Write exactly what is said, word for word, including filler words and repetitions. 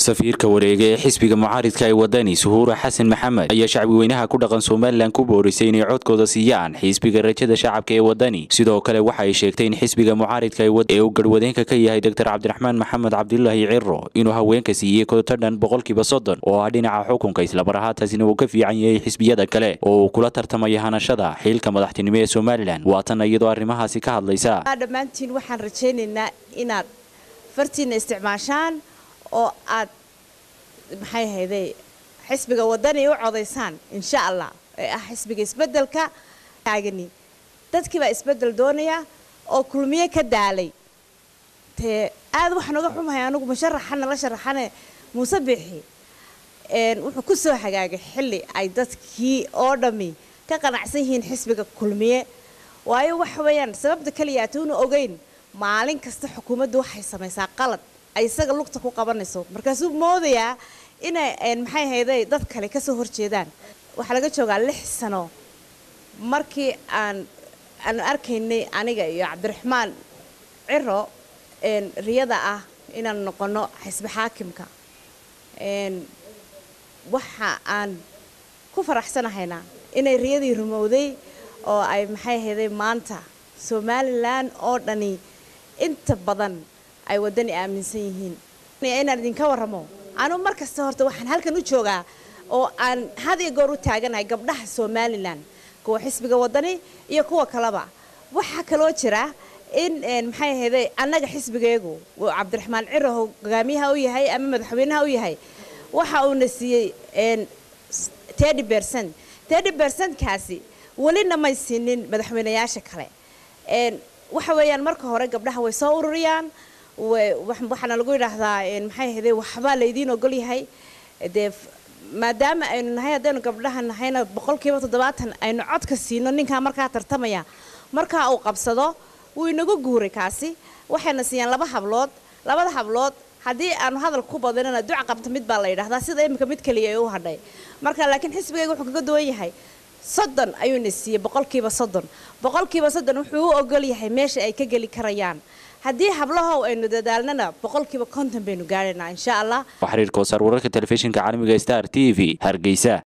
safiirka wareega ee xisbiga mucaaridka ay wadani Suhuura Xasan Maxamed ayaa shacbi weynaha ku dhaqan Soomaaliland ku boorisay inay codkooda siiyaan xisbiga rajada shacabka ee wadani. Sidoo kale waxa ay sheegtay in xisbiga mucaaridka ay wad ee uu garwadeenka ka yahay Doctor Cabdiraxmaan Maxamed Cabdullaahi Cirro inuu haweenka siiyay koonto dhan boqolkiiba soddon oo ah dhinaca xukunka isla barahaataasina uu ka fiican yahay xisbiyada kale oo uu kula tartamaya hanashada xilka madaxtinimo ee Soomaaliland. Waatan iyadoo arrimahaasi ka hadlaysa. Dhamaantiin waxaan rajaynaynaa inaad fartiina isticmaashaan oo aad maxay hayday xisbiga wadani u codeysaan insha Allah ee ah xisbiga isbedelka taagani dadkii baa isbedel doonaya oo kulmiye ka daalay te aad wax naga xumahay anigu musharaxana la sharaxane Muuse Bixi een wuxuu ku soo hagaagay xilli ay dadkii oo dhami ka qanacsan yihiin xisbiga kulmiye waayo wax weeyaan sababta kaliya aatuuna ogeyn maalin kasta xukuumaddu waxay samaysaa qalad ay isaga lugta ku qabanayso markaasuu moodaya inay een maxay hayday dad kale ka soo horjeedaan waxa laga joogaa lix sano markii aan aan arkaynay aniga iyo Cabdiraxmaan Cirro een riyada ah inaan noqono xisbi xaakimka een waxa aan ku faraxsanahayna inay riyadii rumowday oo ay maxay hayday maanta Soomaaliland oo dhani inta badan ay wadani aaminsan yihiin inaan idinka waramo anu markasta horta waxaan halkan u joogaa oo aan had iyo goor u taaganahay gabdhaha Soomaaliland kuwa xisbiga wadani iyo kuwa kaleba waxa kale oo jira in maxay ahayd anaga xisbigeegu oo Cabdiraxmaan Cirro hogaamiyaha u yahay ama madaxweynaha u yahay waxa uu nasiyay thirty percent thirty percent kaasi walina ma siinin madaxweynayaasha kale een waxa weeyaan marka hore gabdhaha way soo ururiyaan waxana lagu yiraahdaa in maxay ahayd waxba la idin ogol yahay de maadaama aynu nahay hadaynu gabdhaha nahayna boqolkiiba toddobaatan aynu cod ka siino ninka markaa tartamaya marka uu qabsado wuu inagu guuray kaasi waxayna siiyaan laba hablood labada hablood hadii aanu hadal ku badanana duca qabta mid baa la yiraahdaa sida imika mid kaliya ay u hadhay marka laakiin xisbigaygu wuxuu kaga duwan yahay soddon ayuu nasiiyay boqolkiiba soddon boqolkiiba soddon wuxuu u ogol yahay meesha ay ka gali karayaan hadii hablaha aynu dadaalnana boqolkiiba konton baynu gaarnaa insha Allah. Xiriirka sar wararka telefishinka caalamiga Star T V Hargeysa.